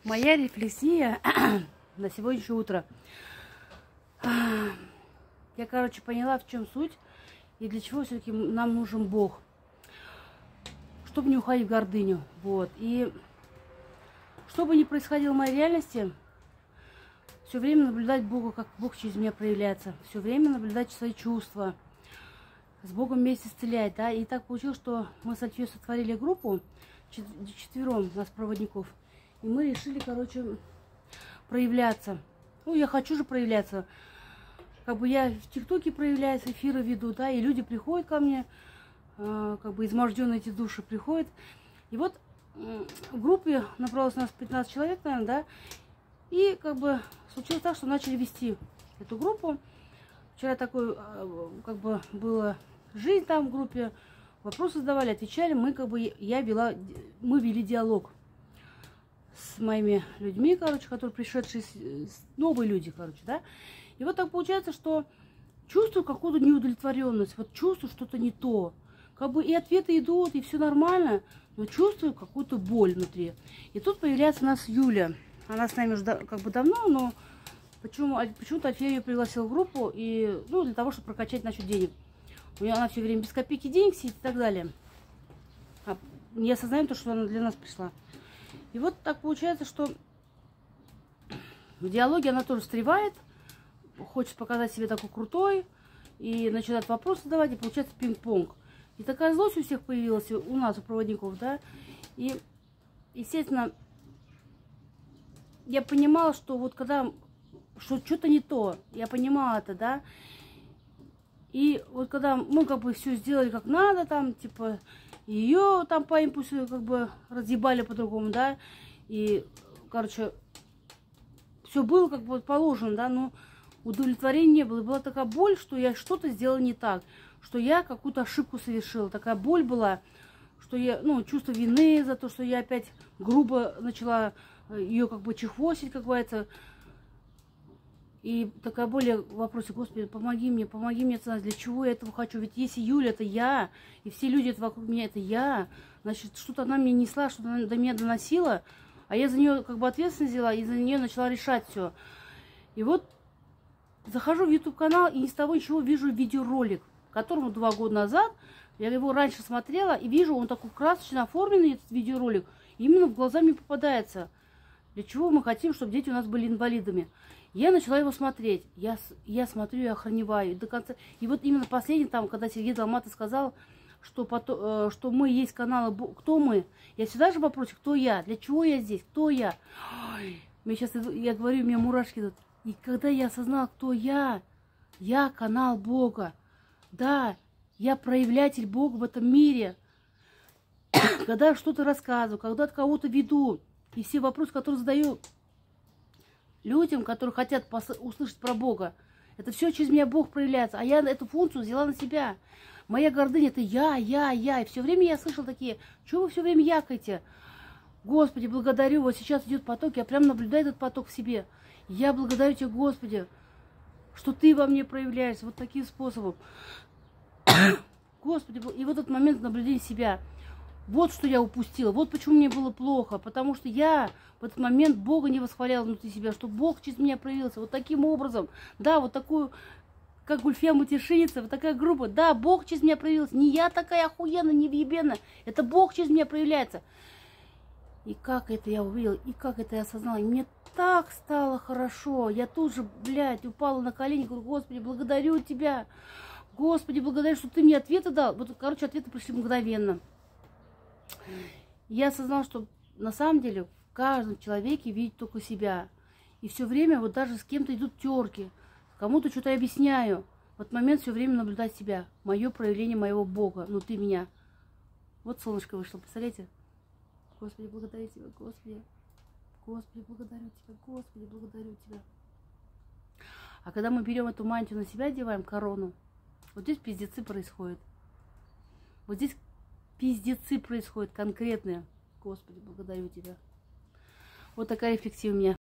Моя рефлексия на сегодняшнее утро. Я, поняла, в чем суть и для чего все-таки нам нужен Бог. Чтобы не уходить в гордыню. Вот. И что бы ни происходило в моей реальности, все время наблюдать Бога, как Бог через меня проявляется. Все время наблюдать свои чувства. С Богом вместе исцелять. Да? И так получилось, что мы с Альфией сотворили группу, четвером нас проводников. И мы решили, проявляться. Ну, я хочу же проявляться. Я в ТикТоке проявляюсь, эфиры веду, да, и люди приходят ко мне, изможденные эти души приходят. И вот в группе набралось у нас 15 человек, наверное, да, и случилось так, что начали вести эту группу. Вчера была жизнь там в группе, вопросы задавали, отвечали, мы вели диалог с моими людьми, которые пришедшие, новые люди, да. И вот так получается, что чувствую какую-то неудовлетворенность, вот чувствую что-то не то. И ответы идут, и все нормально, но чувствую какую-то боль внутри. И тут появляется у нас Юля. Она с нами уже давно, но почему-то Альфия ее пригласила в группу, и, для того, чтобы прокачать насчет денег. У нее она все время без копейки денег сидит и так далее. Не осознаем то, что она для нас пришла. И вот так получается, что в диалоге она тоже встревает, хочет показать себе такой крутой, и начинает вопросы задавать, и получается пинг-понг. И такая злость у всех появилась, у нас, у проводников, да. И, естественно, я понимала, что что что-то не то, я понимала это, да. И вот когда мы все сделали как надо, ее по импульсу разъебали по-другому, да. И, все было положено, да, но удовлетворения не было. И была такая боль, что я что-то сделала не так, что я какую-то ошибку совершила. Такая боль была, что я, чувство вины за то, что я опять грубо начала ее чехвостить, как говорится. И такая боль в вопросе: Господи, помоги мне осознать, для чего я этого хочу. Ведь если Юля — это я, и все люди вокруг меня — это я, значит, что-то она мне несла, что-то она до меня доносила, а я за нее ответственность взяла, и за нее начала решать все. И вот захожу в YouTube-канал, и ни с того ничего вижу видеоролик, которому 2 года назад, я его раньше смотрела, и вижу, он такой красочно оформленный, этот видеоролик, именно в глаза мне попадается. Для чего мы хотим, чтобы дети у нас были инвалидами. Я начала его смотреть. Я смотрю и охреневаю до конца. И вот именно последний, когда Сергей Долматов сказал, что мы есть каналы, кто мы? Я всегда же в вопросе, кто я? Для чего я здесь? Кто я? Ой, я говорю, у меня мурашки идут. И когда я осознала, кто я канал Бога. Да, я проявлятель Бога в этом мире. Когда я что-то рассказываю, когда кого-то веду, и все вопросы, которые задаю людям, которые хотят услышать про Бога, это все через меня Бог проявляется. А я эту функцию взяла на себя. Моя гордыня — это я. И все время я слышала такие: чего вы все время якаете? Господи, благодарю, вот сейчас идет поток, я прям наблюдаю этот поток в себе. Я благодарю Тебя, Господи, что Ты во мне проявляешься вот таким способом. Господи, и вот этот момент наблюдения себя. Вот что я упустила, вот почему мне было плохо, потому что я в этот момент Бога не восхваляла внутри себя, что Бог через меня проявился вот таким образом. Да, вот такую, как Гульфия Мутишиница, вот такая группа. Да, Бог через меня проявился. Не я такая охуенная, не въебенная, это Бог через меня проявляется. И как это я увидела, и как это я осознала. И мне так стало хорошо. Я тут же, упала на колени, говорю: Господи, благодарю Тебя. Господи, благодарю, что Ты мне ответы дал. Вот, ответы пришли мгновенно. Я осознала, что на самом деле в каждом человеке видит только себя. И все время даже с кем-то идут терки, кому-то что-то объясняю. В этот момент все время наблюдать себя. Мое проявление моего Бога внутри меня. Вот солнышко вышло, представляете? Господи, благодарю Тебя, Господи. Господи, благодарю Тебя, Господи, благодарю Тебя. А когда мы берем эту мантию на себя, одеваем корону, вот здесь пиздецы происходят. Вот здесь пиздецы происходят конкретные. Господи, благодарю Тебя. Вот такая рефлексия у меня.